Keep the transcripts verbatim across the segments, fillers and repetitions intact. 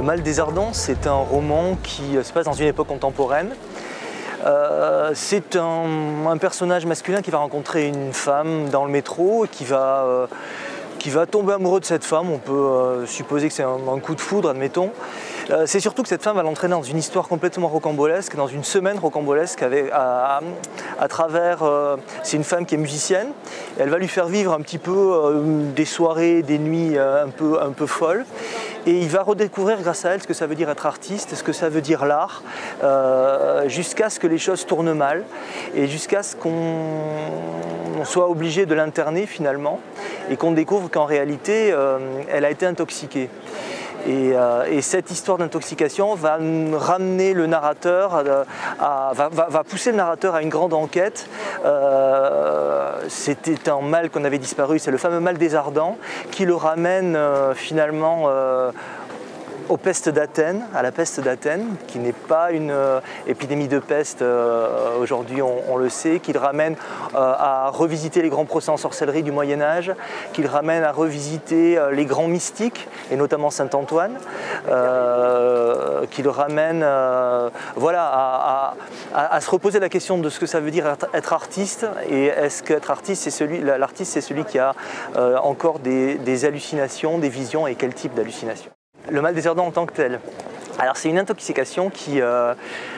Mal des Ardents, c'est un roman qui se passe dans une époque contemporaine. Euh, c'est un, un personnage masculin qui va rencontrer une femme dans le métro et qui va, euh, qui va tomber amoureux de cette femme. On peut euh, supposer que c'est un, un coup de foudre, admettons. Euh, c'est surtout que cette femme va l'entraîner dans une histoire complètement rocambolesque, dans une semaine rocambolesque avec, à, à, à travers... Euh, c'est une femme qui est musicienne. Et elle va lui faire vivre un petit peu euh, des soirées, des nuits euh, un peu, un peu folles. Et il va redécouvrir grâce à elle ce que ça veut dire être artiste, ce que ça veut dire l'art, euh, jusqu'à ce que les choses tournent mal et jusqu'à ce qu'on soit obligé de l'interner finalement et qu'on découvre qu'en réalité, euh, elle a été intoxiquée. Et, euh, et cette histoire d'intoxication va ramener le narrateur, à, à, va, va, va pousser le narrateur à une grande enquête. Euh, C'était un mal qu'on avait disparu, c'est le fameux mal des Ardents, qui le ramène euh, finalement euh, aux pestes d'Athènes, à la peste d'Athènes, qui n'est pas une euh, épidémie de peste, euh, aujourd'hui on, on le sait, qui le ramène euh, à revisiter les grands procès en sorcellerie du Moyen-Âge, qui le ramène à revisiter euh, les grands mystiques, et notamment Saint-Antoine, euh, qui le ramène euh, voilà, à, à, à se reposer la question de ce que ça veut dire être, être artiste, et est-ce qu'être artiste, c'est celui, l'artiste c'est celui qui a euh, encore des, des hallucinations, des visions, et quel type d'hallucinations. Le mal des Ardents en tant que tel. Alors c'est une intoxication qui euh,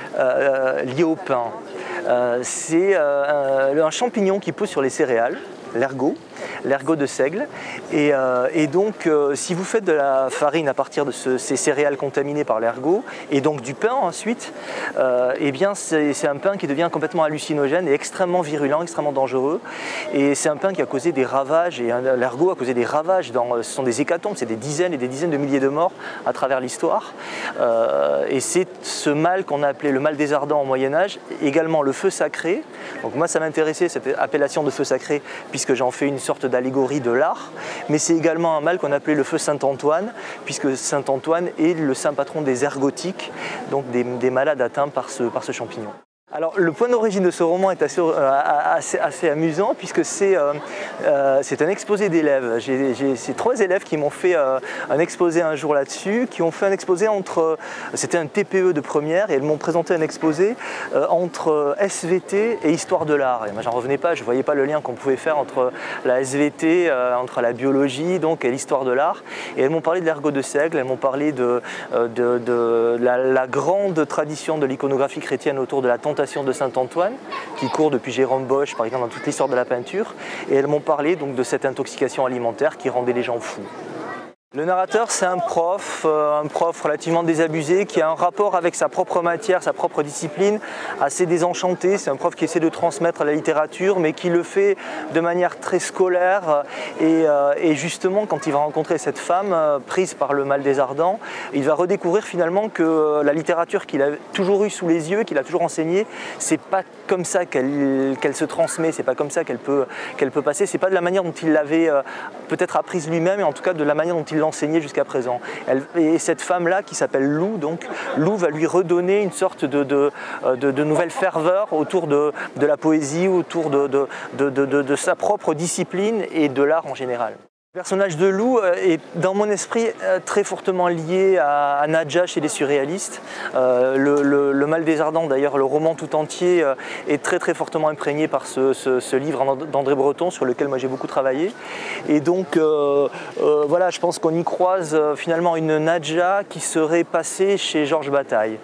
euh, liée au pain. Euh, c'est euh, un champignon qui pousse sur les céréales, l'ergot, l'ergot de seigle. Et, euh, et donc, euh, si vous faites de la farine à partir de ce, ces céréales contaminées par l'ergot, et donc du pain ensuite, euh, eh bien c'est un pain qui devient complètement hallucinogène et extrêmement virulent, extrêmement dangereux. Et c'est un pain qui a causé des ravages, et l'ergot a causé des ravages, dans, ce sont des hécatombes, c'est des dizaines et des dizaines de milliers de morts à travers l'histoire. Euh, et c'est ce mal qu'on a appelé le mal des Ardents au Moyen-Âge, également le feu sacré. Donc moi ça m'intéressait, cette appellation de feu sacré, puisque j'en fais une sorte d'allégorie de l'art, mais c'est également un mal qu'on appelait le feu Saint-Antoine, puisque Saint-Antoine est le saint patron des ergotiques, donc des, des malades atteints par ce, par ce champignon. Alors le point d'origine de ce roman est assez, euh, assez, assez amusant, puisque c'est euh, euh, un exposé d'élèves. J'ai ces trois élèves qui m'ont fait euh, un exposé un jour là-dessus, qui ont fait un exposé entre, c'était un T P E de première, et ils m'ont présenté un exposé euh, entre S V T et histoire de l'art. Et moi j'en revenais pas, je voyais pas le lien qu'on pouvait faire entre la S V T, euh, entre la biologie donc, et l'histoire de l'art. Et elles m'ont parlé de l'ergot de seigle, elles m'ont parlé de, de, de la, la grande tradition de l'iconographie chrétienne autour de la tentation de Saint-Antoine, qui court depuis Jérôme Bosch, par exemple, dans toute l'histoire de la peinture. Et elles m'ont parlé donc de cette intoxication alimentaire qui rendait les gens fous. Le narrateur, c'est un prof, euh, un prof relativement désabusé, qui a un rapport avec sa propre matière, sa propre discipline, assez désenchanté. C'est un prof qui essaie de transmettre la littérature, mais qui le fait de manière très scolaire. Et, euh, et justement, quand il va rencontrer cette femme, euh, prise par le mal des Ardents, il va redécouvrir finalement que la littérature qu'il a toujours eue sous les yeux, qu'il a toujours enseignée, c'est pas comme ça qu'elle qu'elle se transmet, c'est pas comme ça qu'elle peut, qu'elle peut passer, c'est pas de la manière dont il l'avait euh, peut-être apprise lui-même, et en tout cas de la manière dont il l'enseignait jusqu'à présent. Elle, et cette femme-là, qui s'appelle Lou, donc, Lou va lui redonner une sorte de, de, de, de nouvelle ferveur autour de, de la poésie, autour de, de, de, de, de sa propre discipline et de l'art en général. Le personnage de Lou est, dans mon esprit, très fortement lié à, à Nadja chez les surréalistes. Euh, le, le, le Mal des Ardents, d'ailleurs, le roman tout entier, est très très fortement imprégné par ce, ce, ce livre d'André Breton, sur lequel moi j'ai beaucoup travaillé. Et donc, euh, euh, voilà, je pense qu'on y croise euh, finalement une Nadja qui serait passée chez Georges Bataille.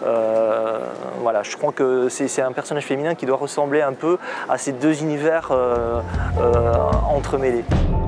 Euh, voilà, je crois que c'est un personnage féminin qui doit ressembler un peu à ces deux univers euh, euh, entremêlés.